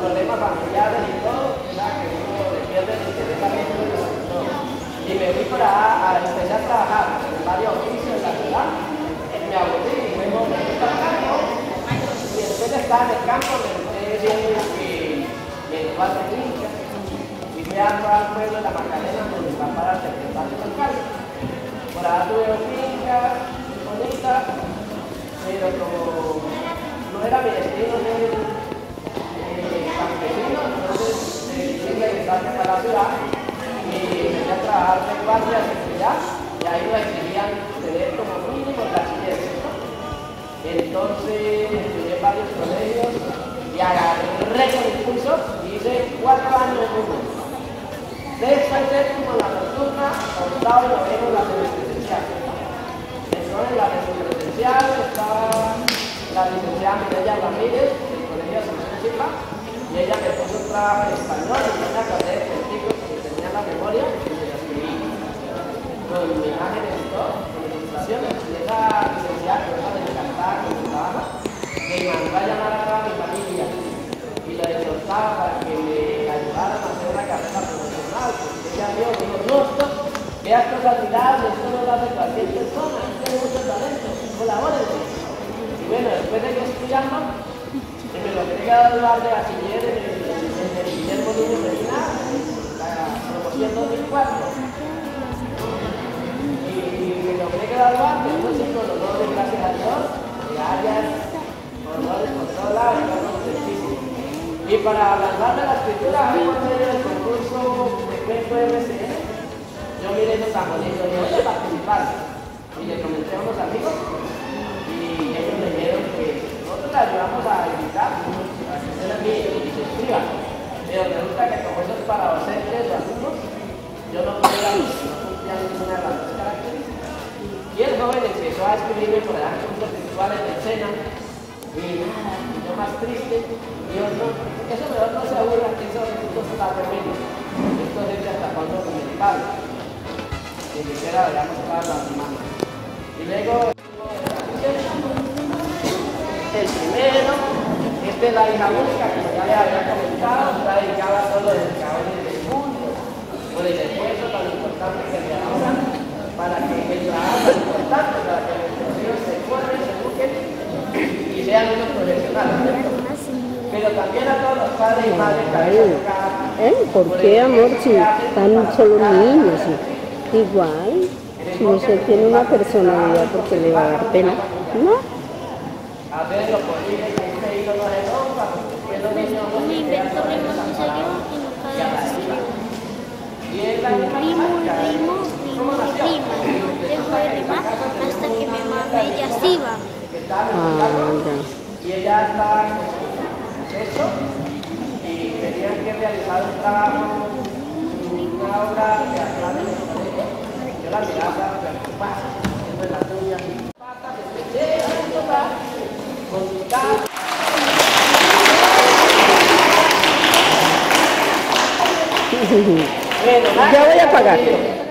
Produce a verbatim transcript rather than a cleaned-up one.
problemas familiares y todo, ¿verdad? Que uno le pierde el interés a veces de lo que no. Y me fui para a empezar a trabajar en varios oficios en la ciudad. Me aburrí y luego me fui para el campo. Y después de estar en el campo me entré viendo que me entró a finca. Y fui a al pueblo de la Magdalena donde mi papá era el secretario del alcalde. Por allá tuve fincas bonitas, pero como no era mi destino ser eh, campesino, entonces decidí regresarme para la ciudad y empecé a trabajar de guardia de seguridad y ahí nos exigían tener como mínimo bachiller. Entonces estudié en varios colegios y agarré con impulso y hice cuatro años en uno. Sexto y séptimo en la nocturna, octavo y noveno en la semipresencial. Entonces en la semipresencial estaba la licenciada Mireya Ramírez, del Colegio Asunción Silva, y ella me puso un trabajo en español y yo me acordé de contigo que tenía la memoria y me la escribí con imágenes y todo, con ilustraciones. Y esa licenciada que me encantaba con mi trabajo, me mandó a llamar a toda mi familia y la exhortaba para que me ayudaran a hacer una carrera profesional, porque ella vio, dijo, no, esto, vea estos admirables, esto no lo hace cualquier persona, tiene mucho talento, colabórense. Y bueno, después de que estudiando, se me logré graduar de bachiller en el, en el Guillermo Niño Medina, la promoción dos mil cuatro. Y me logré graduar, entonces con honores, gracias a Dios, medallas, honores por todos lados, y todo muchísimo. Y para hablar de la escritura, por medio del concurso de cuento M C N, yo miré eso tan bonito, yo voy a participar. Y le comenté a unos amigos, y ellos me dijeron que nosotros le ayudamos a editar, a que se la mire y se escriba. Pero resulta que como eso es para docentes o alumnos, yo no podía, no cumplía ninguna de las dos características. Y el joven empezó a escribirme por allá cursos virtuales de escena, y nada, y yo más triste, y yo no, eso mejor no se aburra, que eso es está tremendo. Esto es de hasta cuando documental. Ni siquiera veamos todas las imágenes. Y luego, el primero, esta es la hija única, como ya les había comentado, está dedicada a todos los educadores del mundo, por el esfuerzo tan importante que realizan para que el trabajo es importante, para que nuestros hijos se formen, se eduquen y sean unos profesionales. Pero también a todos los padres y madres que han educado. ¿Eh? ¿Por qué, amor? Si están solo niños, igual. Si usted tiene una personalidad, porque le va a dar pena, ¿no? Hacer lo posible que este hilo no se rompa, que los niños no se quedan con esa palabra y a la esquina. Y es la misma Rimo, marca. rimo, ¿Cómo rimo, nació? rima. Dejo de rimar hasta que mi mamá ella sí va. Ah, ya. Y ella estaba con su proceso y tenían que realizar un trabajo, una obra teatral en el colegio. Yo la miraba, preocupada, haciendo la tuya. Patas, de con su casa. Ya voy a pagar.